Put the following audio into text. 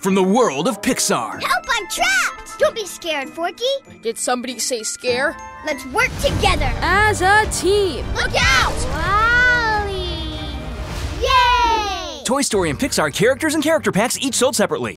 from the world of Pixar. Help, I'm trapped! Don't be scared, Forky. Did somebody say scare? Let's work together. As a team. Look out! Wally! Yay! Toy Story and Pixar characters and character packs each sold separately.